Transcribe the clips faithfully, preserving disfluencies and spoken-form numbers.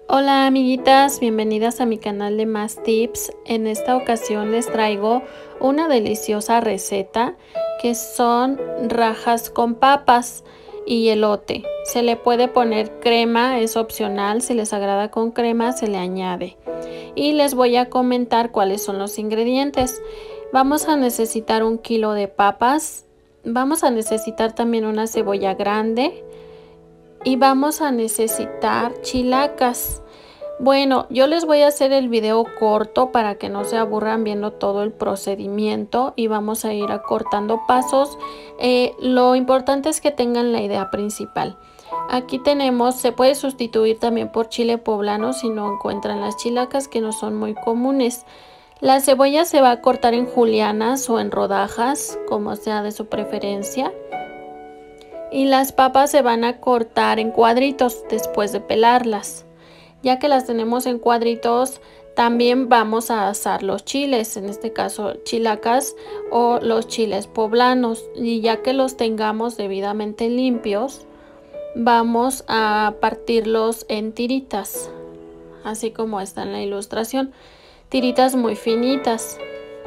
Hola amiguitas, bienvenidas a mi canal de Más Tips. En esta ocasión les traigo una deliciosa receta que son rajas con papas y elote. Se le puede poner crema, es opcional, si les agrada con crema se le añade. Y les voy a comentar cuáles son los ingredientes. Vamos a necesitar un kilo de papas, vamos a necesitar también una cebolla grande, y vamos a necesitar chilacas. Bueno, yo les voy a hacer el video corto para que no se aburran viendo todo el procedimiento y vamos a ir acortando pasos. Eh, lo importante es que tengan la idea principal. Aquí tenemos, se puede sustituir también por chile poblano si no encuentran las chilacas, que no son muy comunes. La cebolla se va a cortar en julianas o en rodajas, como sea de su preferencia. Y las papas se van a cortar en cuadritos después de pelarlas. Ya que las tenemos en cuadritos, también vamos a asar los chiles, en este caso chilacas o los chiles poblanos. Y ya que los tengamos debidamente limpios, vamos a partirlos en tiritas, así como está en la ilustración, tiritas muy finitas.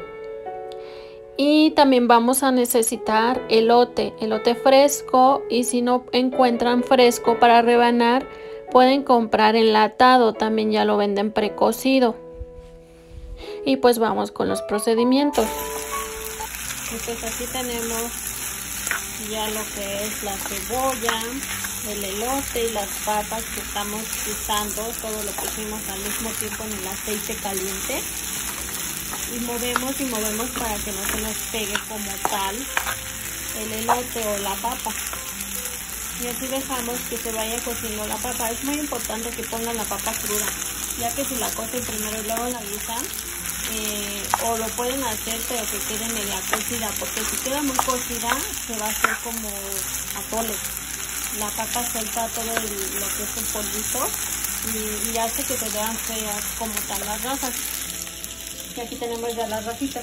Y también vamos a necesitar elote, elote fresco, y si no encuentran fresco para rebanar, pueden comprar enlatado, también ya lo venden precocido. Y pues vamos con los procedimientos. Pues aquí tenemos ya lo que es la cebolla, el elote y las papas que estamos usando. Todo lo pusimos al mismo tiempo en el aceite caliente. Y movemos y movemos para que no se nos pegue como tal el elote o la papa. Y así dejamos que se vaya cociendo la papa. Es muy importante que pongan la papa cruda, ya que si la cocen primero y luego la guisan, eh, o lo pueden hacer pero que quede media cocida, porque si queda muy cocida se va a hacer como atole. La papa suelta todo el, lo que es el polvito y, y hace que se vean feas como tal las rajas. Y aquí tenemos ya las rajitas.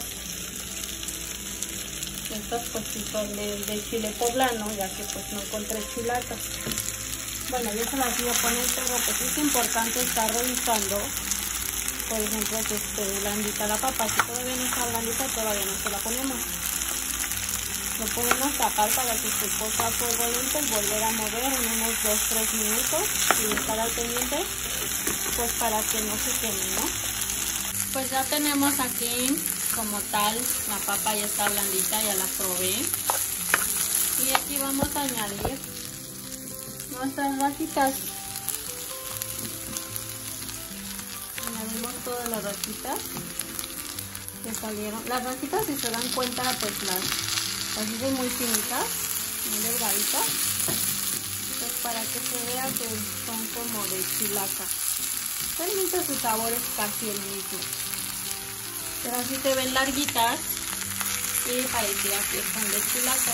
Estas pues sí son de, de chile poblano, ya que pues no encontré chilacas. Bueno, yo se las voy a poner, pero pues es importante estar revisando, por ejemplo, que esté blandita la papa. Si todavía no está blandita, todavía no se la ponemos. Lo podemos tapar para que se cosa a fuego lento y volver a mover en unos dos a tres minutos y estar al pendiente, pues para que no se queme, ¿no? Pues ya tenemos aquí como tal, la papa ya está blandita, ya la probé. Y aquí vamos a añadir nuestras rajitas. Añadimos todas las rajitas que salieron. Las rajitas, si se dan cuenta, pues las, las hice muy finitas, muy delgaditas. Pues para que se vea que son como de chilaca. Realmente su sabor es casi el mismo, pero así se ven larguitas y parecía que son de chilaca.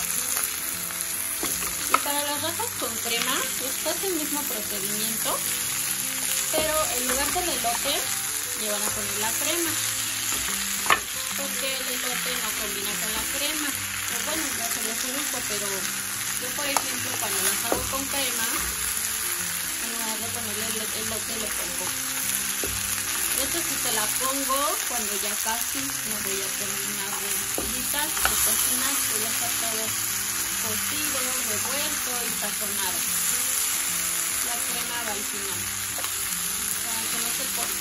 Y para las rajas con crema es casi el mismo procedimiento, pero en lugar del elote le van a poner la crema, porque el elote no combina con la crema. Pues bueno, ya se los uso, pero yo por ejemplo cuando las hago con crema, en lugar de ponerle el elote le pongo. Esto sí se la pongo cuando ya casi me voy a terminar de fritar, de cocinar, que ya está todo cocido, revuelto y sazonado. La crema va al final, para que no se corte.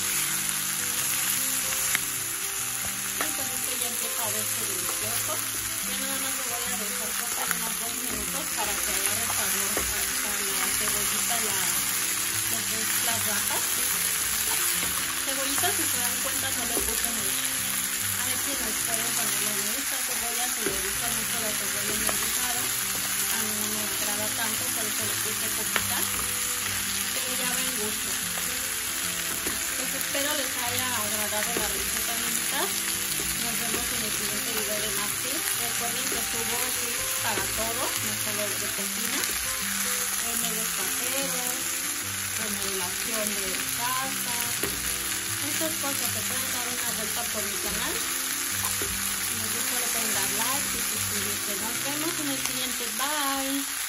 Y con esto ya empieza a verse delicioso. Yo nada más lo voy a dejar cortar unos dos minutos para que agarre sabor hasta la cebollita, la, las rajas. Cebollita, si se dan cuenta, no le puse mucho. A ver si nos pueden ponerle mucha cebolla, se le gusta mucho la cebolla en el guisado. A mí no me agrada tanto, por eso le puse poquita, pero ya ven gusto. Pues espero les haya agradado la receta, amiguitas. Nos vemos en el siguiente video de Más Tips. Recuerden que subo tips para todo, no solo de cocina, remedios caseros, remodelación de casa. Muchas cosas. Se pueden dar una vuelta por mi canal. Si les gusta le pueden dar like y suscribirse. Nos vemos en el siguiente. Bye.